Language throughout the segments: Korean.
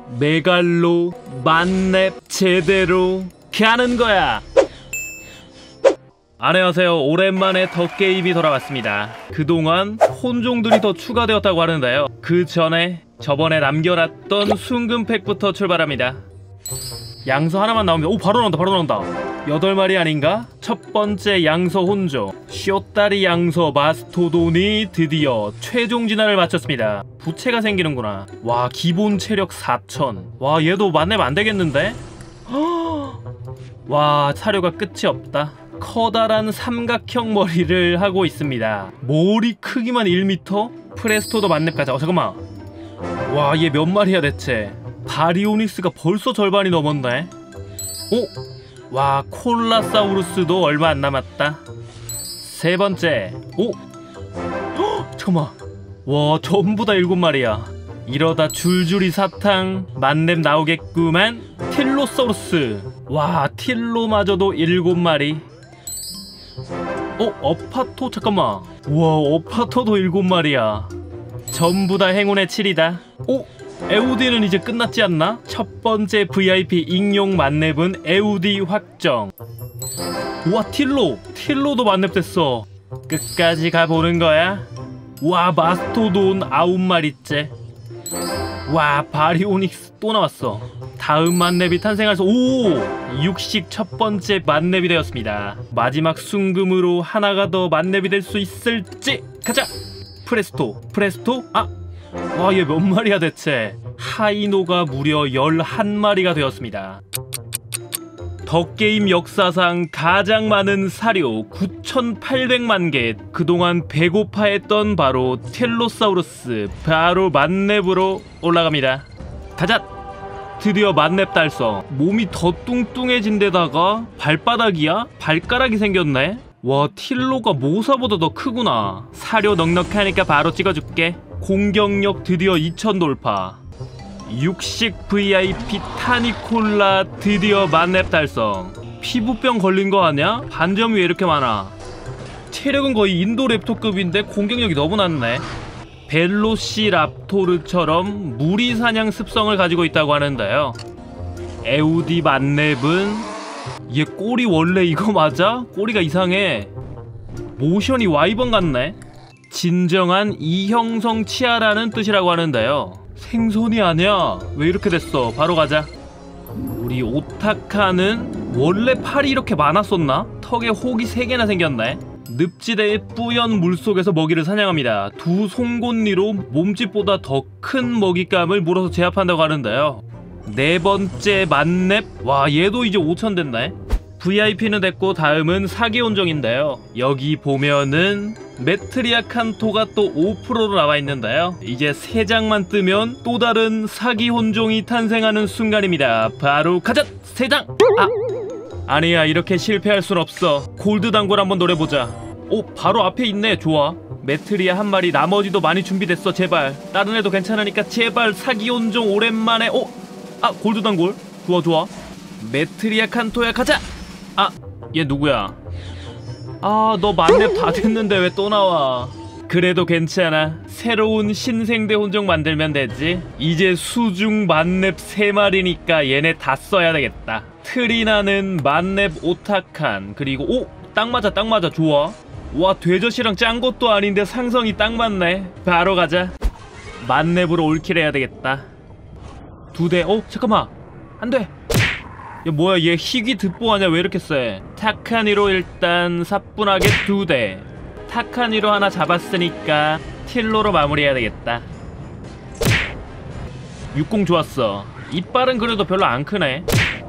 메갈로 만렙 제대로 가는 거야. 안녕하세요. 오랜만에 덕게임이 돌아왔습니다. 그동안 혼종들이 더 추가되었다고 하는데요. 그 전에 저번에 남겨놨던 순금팩부터 출발합니다. 양서 하나만 나오면 오 바로 나온다, 바로 나온다. 8마리 아닌가? 첫 번째 양서 혼종 쇼다리 양서 마스토돈이 드디어 최종 진화를 마쳤습니다. 부채가 생기는구나. 와, 기본 체력 4000. 와, 얘도 만렙 안되겠는데? 와, 사료가 끝이 없다. 커다란 삼각형 머리를 하고 있습니다. 머리 크기만 1m? 프레스토도 만렙 가자. 잠깐만. 와, 얘 몇 마리야 대체? 바리오닉스가 벌써 절반이 넘었네. 오? 와, 콜라사우루스도 얼마 안 남았다. 세 번째. 오? 헉, 잠깐만. 와, 전부 다 7마리야. 이러다 줄줄이 사탕 만렙 나오겠구만. 틸로사우루스. 와, 틸로마저도 7마리. 어파토? 잠깐만. 우와, 어파토도 7마리야. 전부 다 행운의 7이다. 오? 에우디는 이제 끝났지 않나? 첫 번째 VIP 익룡 만렙은 에우디 확정. 우와, 틸로도 만렙됐어. 끝까지 가보는 거야. 와, 마스토돈 9마리째. 와, 바리오닉스 또 나왔어. 다음 만렙이 탄생해서 오! 60 첫 번째 만렙이 되었습니다. 마지막 순금으로 하나가 더 만렙이 될 수 있을지. 가자! 프레스토? 아! 와, 얘 몇 마리야 대체? 하이노가 무려 11마리가 되었습니다. 덕게임 역사상 가장 많은 사료 9,800만 개. 그동안 배고파했던 바로 틸로사우루스 바로 만렙으로 올라갑니다. 가자! 드디어 만렙 달성. 몸이 더 뚱뚱해진 데다가 발바닥이야? 발가락이 생겼네? 와, 틸로가 모사보다 더 크구나. 사료 넉넉하니까 바로 찍어줄게. 공격력 드디어 2000 돌파. 육식 VIP 타니콜라 드디어 만렙 달성. 피부병 걸린 거 아냐? 반점이 왜 이렇게 많아? 체력은 거의 인도랩토급인데 공격력이 너무 낮네. 벨로시랍토르처럼 무리사냥 습성을 가지고 있다고 하는데요. 에우디 만렙은 얘 꼬리 원래 이거 맞아? 꼬리가 이상해. 모션이 와이번 같네. 진정한 이형성 치아라는 뜻이라고 하는데요. 생선이 아니야. 왜 이렇게 됐어? 바로 가자. 우리 오타카는 원래 팔이 이렇게 많았었나? 턱에 혹이 3개나 생겼네. 늪지대의 뿌연 물속에서 먹이를 사냥합니다. 두 송곳니로 몸집보다 더 큰 먹잇감을 물어서 제압한다고 하는데요. 네 번째 만렙. 와, 얘도 이제 5000 됐네. VIP는 됐고 다음은 사기 혼종인데요. 여기 보면은 메트리아 칸토가 또 5%로 나와 있는데요. 이제 3장만 뜨면 또 다른 사기 혼종이 탄생하는 순간입니다. 바로 가자! 3장! 아니야, 이렇게 실패할 순 없어. 골드 단골 한번 노려보자. 오, 바로 앞에 있네. 좋아. 메트리아 한 마리, 나머지도 많이 준비됐어. 제발 다른 애도 괜찮으니까 제발 사기 혼종 오랜만에. 골드 단골. 좋아. 메트리아 칸토야, 가자! 얘 누구야? 너 만렙 다 됐는데 왜 또 나와? 그래도 괜찮아. 새로운 신생대 혼종 만들면 되지. 이제 수중 만렙 3마리니까 얘네 다 써야 되겠다. 트리나는 만렙 오타칸. 그리고 딱 맞아. 좋아. 와, 돼저씨랑 짠 것도 아닌데 상성이 딱 맞네. 바로 가자. 만렙으로 올킬 해야 되겠다. 2대. 잠깐만. 안돼. 야, 뭐야, 얘 희귀 듣보 아냐? 왜 이렇게 세? 타카니로 일단 사뿐하게 2대. 타카니로 하나 잡았으니까 틸로로 마무리해야 되겠다. 60 좋았어. 이빨은 그래도 별로 안 크네.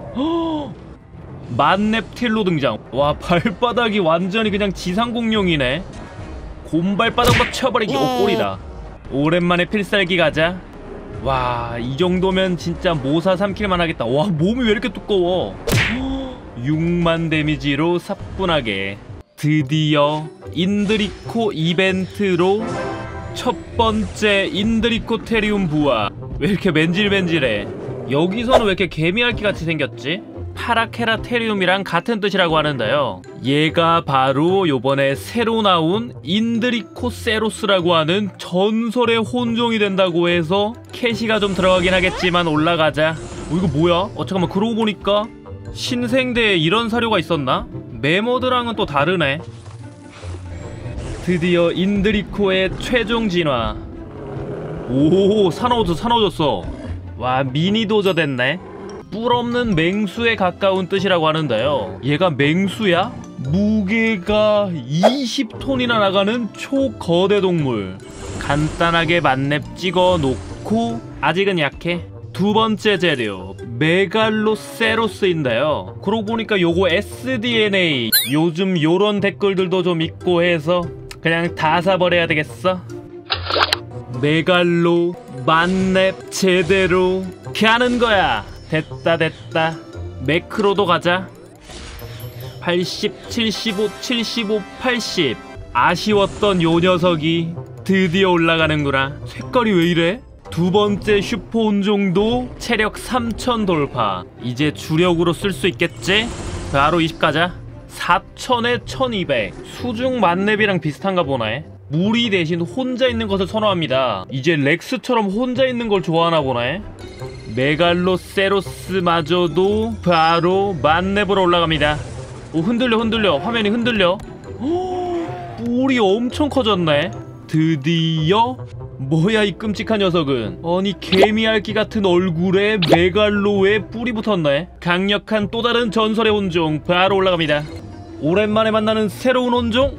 만렙 틸로 등장. 와, 발바닥이 완전히 그냥 지상공룡이네. 곰발바닥으로 쳐버리기. 꼬리다. 오랜만에 필살기 가자. 와, 이 정도면 진짜 모사 3킬만 하겠다. 와, 몸이 왜 이렇게 두꺼워? 6만 데미지로 사뿐하게. 드디어 인드리코 이벤트로 첫 번째 인드리코 테리움 부화. 왜 이렇게 맨질맨질해? 여기서는 왜 이렇게 개미핥기 같이 생겼지? 파라케라테리움이랑 같은 뜻이라고 하는데요. 얘가 바로 요번에 새로 나온 인드리코세로스라고 하는 전설의 혼종이 된다고 해서 캐시가 좀 들어가긴 하겠지만 올라가자. 이거 뭐야? 잠깐만, 그러고 보니까 신생대에 이런 사료가 있었나? 메모드랑은 또 다르네. 드디어 인드리코의 최종 진화. 오, 사나워졌어. 와, 미니 도저 됐네. 뿔 없는 맹수에 가까운 뜻이라고 하는데요. 얘가 맹수야? 무게가 20톤이나 나가는 초거대 동물. 간단하게 만렙 찍어 놓고 아직은 약해. 두 번째 재료 메갈로세로스인데요. 그러고 보니까 요거 sDNA 요즘 요런 댓글들도 좀 있고 해서 그냥 다 사버려야 되겠어. 메갈로 만렙 제대로 가는 거야. 됐다. 매크로도 가자. 80, 75, 75, 80. 아쉬웠던 요 녀석이 드디어 올라가는구나. 색깔이 왜 이래? 두 번째 슈퍼 혼종도 체력 3000 돌파. 이제 주력으로 쓸 수 있겠지? 바로 20 가자. 4000에 1200. 수중 만렙이랑 비슷한가 보네. 무리 대신 혼자 있는 것을 선호합니다. 이제 렉스처럼 혼자 있는 걸 좋아하나 보네. 메갈로세로스마저도 바로 만렙으로 올라갑니다. 오, 흔들려. 화면이 흔들려. 뿔이 엄청 커졌네. 드디어. 뭐야 이 끔찍한 녀석은. 아니 개미알기 같은 얼굴에 메갈로에 뿔이 붙었네. 강력한 또 다른 전설의 혼종 바로 올라갑니다. 오랜만에 만나는 새로운 혼종.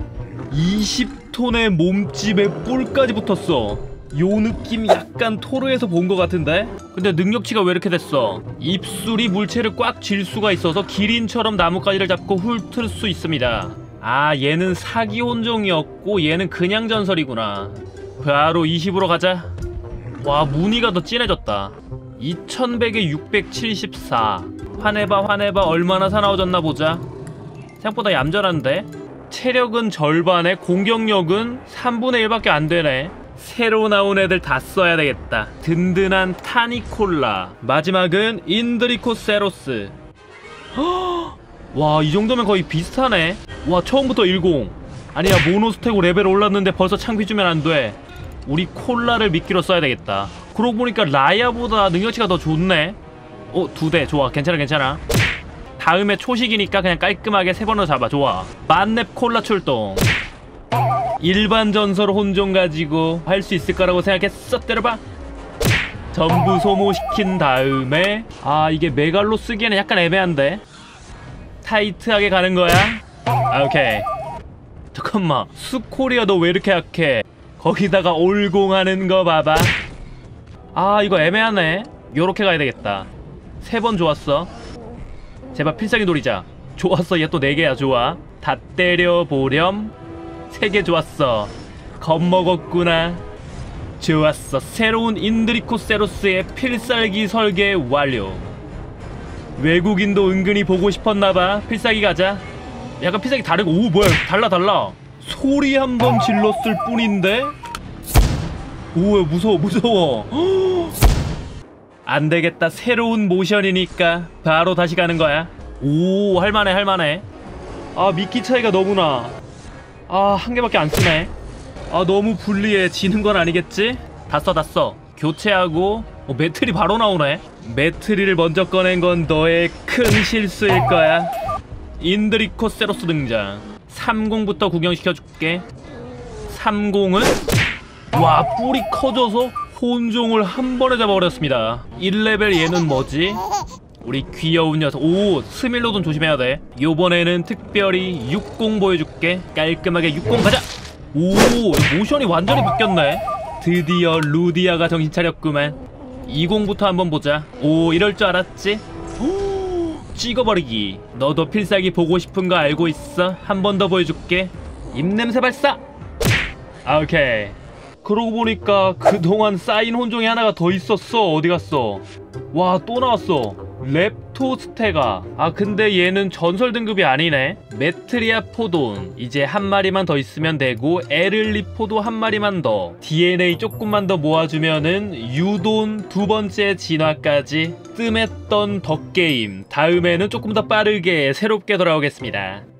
20톤의 몸집에 뿔까지 붙었어. 요 느낌 약간 토르에서 본 것 같은데? 근데 능력치가 왜 이렇게 됐어? 입술이 물체를 꽉 쥘 수가 있어서 기린처럼 나뭇가지를 잡고 훑을 수 있습니다. 아, 얘는 사기 혼종이었고 얘는 그냥 전설이구나. 바로 20으로 가자. 와, 무늬가 더 진해졌다. 2100에 674. 화내봐 얼마나 사나워졌나 보자. 생각보다 얌전한데? 체력은 절반에 공격력은 3분의 1밖에 안 되네. 새로 나온 애들 다 써야 되겠다. 든든한 타니콜라. 마지막은 인드리코세로스. 와, 이 정도면 거의 비슷하네. 와, 처음부터 10. 아니야, 모노스태고 레벨 올랐는데 벌써 창비 주면 안 돼. 우리 콜라를 미끼로 써야 되겠다. 그러고 보니까 라야보다 능력치가 더 좋네. 2대 좋아. 괜찮아. 다음에 초식이니까 그냥 깔끔하게 3번으로 잡아. 좋아. 만렙 콜라 출동. 일반 전설 혼종 가지고 할 수 있을 거라고 생각했어. 때려봐. 전부 소모시킨 다음에 이게 메갈로 쓰기에는 약간 애매한데 타이트하게 가는 거야. 오케이. 잠깐만, 스코리아 너 왜 이렇게 약해? 거기다가 올공하는 거 봐봐. 이거 애매하네. 요렇게 가야 되겠다. 3번 좋았어. 제발 필살기 노리자. 좋았어. 얘 또 4개야. 좋아. 다 때려보렴. 3개 좋았어. 겁먹었구나. 좋았어. 새로운 인드리코세로스의 필살기 설계 완료. 외국인도 은근히 보고 싶었나봐. 필살기 가자. 약간 필살기 다르고. 오, 뭐야, 달라. 소리 한번 질렀을 뿐인데? 오, 무서워. 안되겠다. 새로운 모션이니까 바로 다시 가는 거야. 오, 할만해. 미끼 차이가 너무나. 한 개밖에 안 쓰네. 너무 불리해. 지는 건 아니겠지? 다 써. 교체하고. 매트리 바로 나오네. 매트리를 먼저 꺼낸 건 너의 큰 실수일 거야. 인드리코세로스 등장. 30부터 구경시켜줄게. 30은 와, 뿔이 커져서 혼종을 한 번에 잡아버렸습니다. 1레벨 얘는 뭐지? 우리 귀여운 녀석. 오, 스밀로돈 조심해야 돼. 요번에는 특별히 60 보여줄게. 깔끔하게 60 가자. 오, 모션이 완전히 바뀌었네. 드디어 루디아가 정신 차렸구만. 20부터 한번 보자. 오, 이럴 줄 알았지? 찍어버리기. 너도 필살기 보고 싶은 거 알고 있어. 한 번 더 보여줄게. 입냄새 발사. 오케이. 그러고 보니까 그동안 쌓인 혼종이 하나가 더 있었어. 어디 갔어? 와, 또 나왔어. 렙토스테가. 근데 얘는 전설 등급이 아니네. 메트리아 포돈. 이제 한 마리만 더 있으면 되고, 에를리포도 한 마리만 더. DNA 조금만 더 모아주면은 유돈 2번째 진화까지 뜸했던 덕게임. 다음에는 조금 더 빠르게 새롭게 돌아오겠습니다.